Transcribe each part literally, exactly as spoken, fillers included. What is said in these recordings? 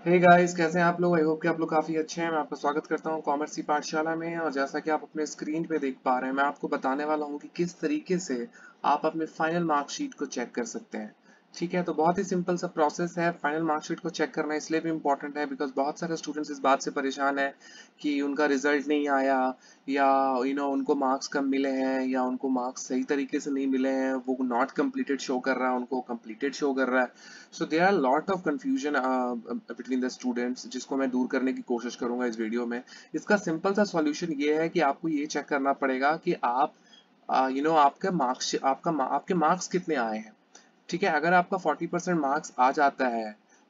Hey guys, कैसे हैं आप लोग। आई होप कि आप लोग काफ़ी अच्छे हैं। मैं आपका स्वागत करता हूं कॉमर्स की पाठशाला में। और जैसा कि आप अपने स्क्रीन पे देख पा रहे हैं, मैं आपको बताने वाला हूं कि किस तरीके से आप अपने फाइनल मार्कशीट को चेक कर सकते हैं। ठीक है, तो बहुत ही सिंपल सा प्रोसेस है। फाइनल मार्कशीट को चेक करना इसलिए भी इम्पोर्टेंट है बिकॉज बहुत सारे स्टूडेंट्स इस बात से परेशान है कि उनका रिजल्ट नहीं आया, या यू नो उनको मार्क्स कम मिले हैं, या उनको मार्क्स सही तरीके से नहीं मिले हैं। वो नॉट कंप्लीटेड शो कर रहा है, उनको कंप्लीटेड शो कर रहा है। So there are lot of confusion between the students, जिसको मैं दूर करने की कोशिश करूंगा इस वीडियो में। इसका सिंपल सा सॉल्यूशन ये है कि आपको ये चेक करना पड़ेगा कि आप यू नो आपके मार्क्स आपका आपके मार्क्स कितने आए हैं। ठीक है, अगर आपका फोर्टी परसेंट मार्क्स आ जाता है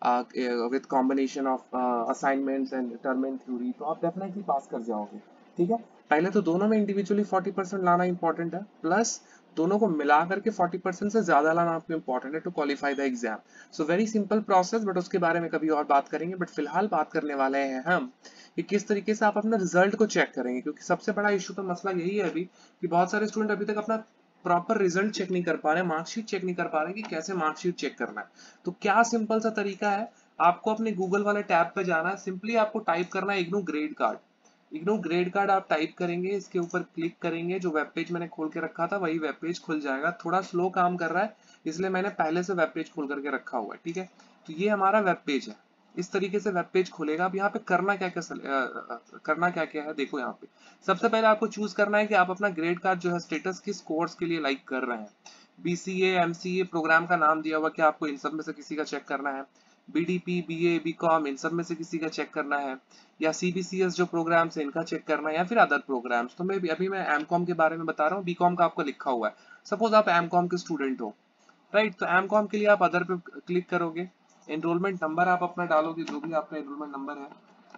with combination of assignments and term and theory, तो आप डेफिनेटली पास कर जाओगे। ठीक है, पहले तो दोनों में इंडिविजुअली फोर्टी परसेंट लाना इंपॉर्टेंट है, प्लस दोनों को मिला करके फोर्टी परसेंट से ज्यादा लाना आपको इंपॉर्टेंट है to qualify the exam. So very simple process, but उसके बारे में कभी और बात करेंगे। बट फिलहाल बात करने वाले हैं हम कि किस तरीके से आप अपने रिजल्ट को चेक करेंगे, क्योंकि सबसे बड़ा इशू तो मसला यही है अभी कि बहुत सारे स्टूडेंट अभी तक अपना प्रॉपर रिजल्ट चेक नहीं कर पा रहे, मार्कशीट चेक नहीं कर पा रहे कि कैसे मार्कशीट चेक करना है। तो क्या सिंपल सा तरीका है, आपको अपने गूगल वाले टैब पे जाना है। सिंपली आपको टाइप करना है IGNOU grade card. IGNOU grade card आप टाइप करेंगे, इसके ऊपर क्लिक करेंगे, जो वेब पेज मैंने खोल के रखा था वही वेब पेज खुल जाएगा। थोड़ा स्लो काम कर रहा है, इसलिए मैंने पहले से वेब पेज खोल करके रखा हुआ है। ठीक है, तो ये हमारा वेब पेज है। इस तरीके से वेब पेज खुलेगा। अब यहाँ पे करना क्या क्या करना क्या क्या है, देखो यहाँ पे सबसे पहले आपको चूज करना है कि आप अपना ग्रेड कार्ड जो है स्टेटस किस कोर्स के लिए लाइक कर रहे हैं। बीसीए, एमसीए प्रोग्राम का नाम दिया हुआ, क्या आपको इन सब में से किसी का चेक करना है। बीडीपी, बीए, बीकॉम इन सब में से किसी का चेक करना है, या सीबीसीएस जो प्रोग्राम्स है इनका चेक करना है, या फिर अदर प्रोग्राम्स। तो मैं अभी मैं एमकॉम के बारे में बता रहा हूँ, बीकॉम का आपको लिखा हुआ है। सपोज आप एमकॉम के स्टूडेंट हो, राइट, तो एमकॉम के लिए आप अदर पे क्लिक करोगे। एनरोलमेंट नंबर आप अपना डालोगे, जो भी आपका एनरोलमेंट नंबर है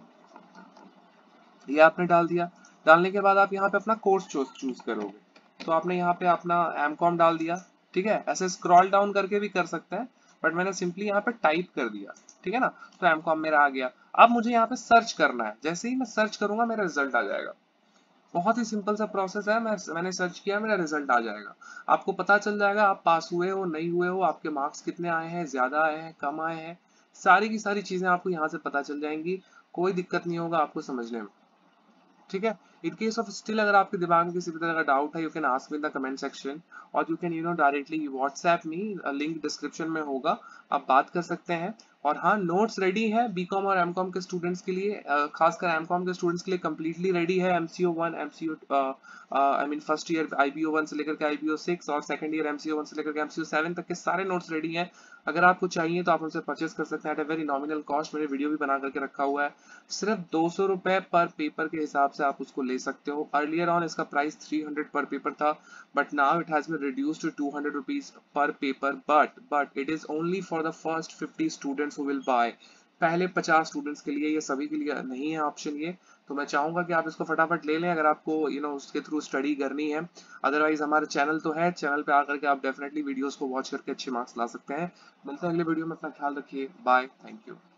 ये आपने डाल दिया। डालने के बाद आप यहाँ पे अपना कोर्स चूज करोगे। तो आपने यहाँ पे अपना एम कॉम डाल दिया। ठीक है, ऐसे स्क्रॉल डाउन करके भी कर सकते हैं, बट मैंने सिंपली यहाँ पे टाइप कर दिया। ठीक है ना, तो एम कॉम मेरा आ गया। अब मुझे यहाँ पे सर्च करना है, जैसे ही मैं सर्च करूंगा मेरा रिजल्ट आ जाएगा। बहुत ही सिंपल सा प्रोसेस है। मैं मैंने सर्च किया, मेरा रिजल्ट आ जाएगा। आपको पता चल जाएगा आप पास हुए हो नहीं हुए हो, आपके मार्क्स कितने आए हैं, ज्यादा आए हैं, कम आए हैं। सारी की सारी चीजें आपको यहाँ से पता चल जाएंगी। कोई दिक्कत नहीं होगा आपको समझने में। ठीक है, इन केस ऑफ स्टिल अगर आपके दिमाग में किसी भी तरह का डाउट है, you can ask me in the comment section, और you can you know directly WhatsApp me, link description में होगा, आप बात कर सकते हैं। और हाँ, नोट्स रेडी है बीकॉम और एमकॉम के स्टूडेंट्स के लिए, अ, खासकर एमकॉम के स्टूडेंट्स के लिए कंप्लीटली रेडी है। MCO one, MCO I mean first year IBO one से लेकर के आईबीओ सिक्स, और सेकंड ईयर एमसीओ वन से लेकर के एमसीओ सेवन तक के सारे नोट्स रेडी हैं। अगर आपको चाहिए तो आप उनसे परचेस कर सकते हैं at a very nominal cost. मैंने वीडियो भी बना करके रखा हुआ है। सिर्फ दो सौ रुपए पर पेपर के हिसाब से आप उसको ले सकते हो। अर्लियर ऑन इसका price three hundred per paper था, but now it has been reduced to two hundred rupees per paper. But but it is only for the first fifty students who will buy. पहले पचास students के लिए, ये सभी के लिए नहीं है ऑप्शन ये। तो मैं चाहूंगा कि आप इसको फटाफट ले लें अगर आपको यू नो उसके थ्रू स्टडी करनी है। अदरवाइज हमारे चैनल तो है, चैनल पे आकर के आप डेफिनेटली वीडियोस को वॉच करके अच्छे मार्क्स ला सकते हैं। मिलते हैं अगले वीडियो में, अपना ख्याल रखिए, बाय, थैंक यू।